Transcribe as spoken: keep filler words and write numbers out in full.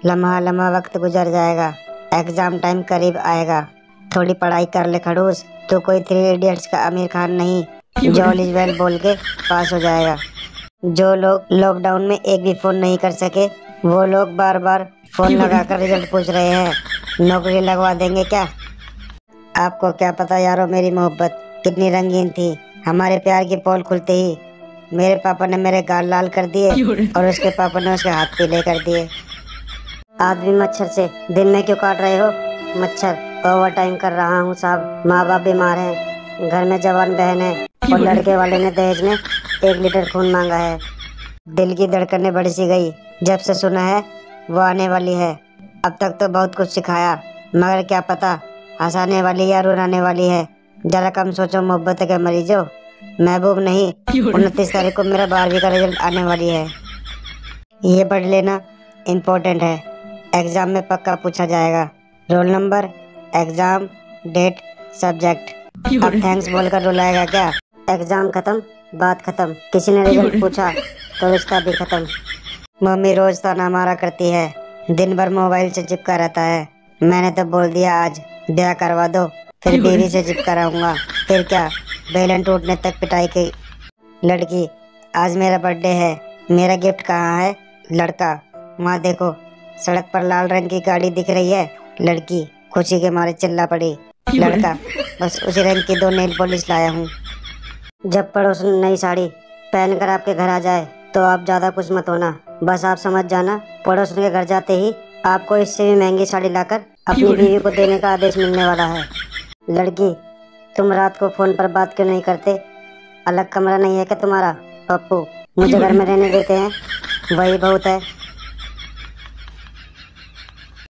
लम्हा लम्हा वक्त गुजर जाएगा, एग्जाम टाइम करीब आएगा। थोड़ी पढ़ाई कर ले खड़ूस, तो कोई थ्री इडियट्स का आमिर खान नहीं जो ऑल इज वेल बोल के पास हो जाएगा। जो लोग लॉकडाउन में एक भी फोन नहीं कर सके, वो लोग बार बार फोन लगाकर रिजल्ट पूछ रहे हैं, नौकरी लगवा देंगे क्या? आपको क्या पता यारो, मेरी मोहब्बत कितनी रंगीन थी। हमारे प्यार की पोल खुलते ही मेरे पापा ने मेरे गाल लाल कर दिए और उसके पापा ने उसके हाथ पीले कर दिए। आदमी मच्छर से दिन में क्यों काट रहे हो? मच्छर ओवर टाइम कर रहा हूँ साहब, माँ बाप बीमार हैं, घर में जवान बहन है और लड़के वाले ने दहेज में एक लीटर खून मांगा है। दिल की धड़कनें बढ़ सी गई जब से सुना है वो आने वाली है। अब तक तो बहुत कुछ सिखाया, मगर क्या पता हंसाने वाली या रुलाने वाली है। जरा कम सोचो मोहब्बत के मरीजों। महबूब नहीं, उनतीस तारीख को मेरा बारहवीं का रिजल्ट आने वाली है, ये पढ़ लेना, इम्पोर्टेंट है। एग्जाम में पक्का पूछा जाएगा। Roll number, exam, date, subject. अब थैंक्स बोलकर रुलाएगा क्या? एग्जाम खत्म, बात खत्म। किसी ने रिजल्ट पूछा तो रिश्ता भी खत्म। मम्मी रोज ताना मारा करती है, दिन भर मोबाइल से चिपका रहता है। मैंने तो बोल दिया आज ब्याह करवा दो, फिर बीवी से चिपका रहूंगा। फिर क्या, बेलन टूटने तक पिटाई की। लड़की, आज मेरा बर्थडे है, मेरा गिफ्ट कहाँ है? लड़का, माँ देखो सड़क पर लाल रंग की गाड़ी दिख रही है। लड़की खुशी के मारे चिल्ला पड़ी। लड़का, बस उसी रंग की दो नेल पॉलिश लाया हूँ। जब पड़ोस नई साड़ी पहन कर आपके घर आ जाए तो आप ज्यादा कुछ मत होना, बस आप समझ जाना पड़ोस के घर जाते ही आपको इससे भी महंगी साड़ी लाकर अपनी बीवी को देने का आदेश मिलने वाला है। लड़की, तुम रात को फोन पर बात क्यों नहीं करते? अलग कमरा नहीं है क्या तुम्हारा? पप्पू, मुझे घर में रहने देते हैं, वही बहुत है।